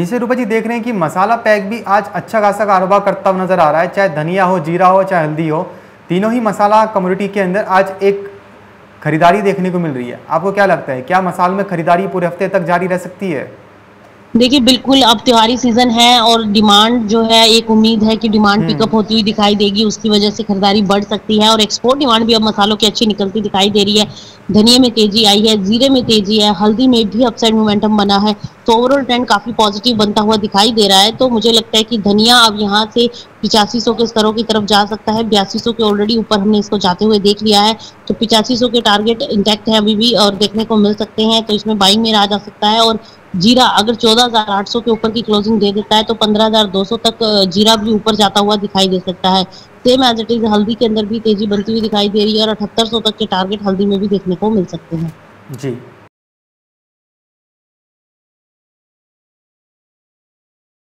निश्चित रूप जी देख रहे हैं कि मसाला पैक भी आज अच्छा खासा कारोबार करता हुआ नजर आ रहा है, चाहे धनिया हो, जीरा हो, चाहे हल्दी हो, तीनों ही मसाला कम्युनिटी के अंदर आज एक खरीदारी देखने को मिल रही है। आपको क्या लगता है, क्या मसाले में खरीदारी पूरे हफ्ते तक जारी रह सकती है? देखिए बिल्कुल, अब त्योहारी सीजन है और डिमांड जो है, एक उम्मीद है कि डिमांड पिकअप हम्म। होती हुई दिखाई देगी, उसकी वजह से खरीदारी बढ़ सकती है और एक्सपोर्ट डिमांड भी अब मसालों की अच्छी निकलती दिखाई दे रही है। धनिया में तेजी आई है, जीरे में तेजी है, हल्दी में भी अपसाइड मोमेंटम बना है, तो ओवरऑल ट्रेंड काफी पॉजिटिव बनता हुआ दिखाई दे रहा है। तो मुझे लगता है कि धनिया अब यहाँ से 8500 के स्तरों की तरफ जा सकता है। 8200 के ऑलरेडी ऊपर हमने इसको जाते हुए देख लिया है, तो 8500 के टारगेट इंटैक्ट है अभी भी और देखने को मिल सकते हैं, तो इसमें बाइंग में रहा जा सकता है। और जीरा अगर 14,800 के ऊपर की क्लोजिंग दे देता है तो 15,200 तक जीरा भी ऊपर जाता हुआ दिखाई दे सकता है। सेम एज इट इज हल्दी के अंदर भी तेजी बनती हुई दिखाई दे रही है और 7800 तक के टारगेट हल्दी में भी देखने को मिल सकते हैं। जी।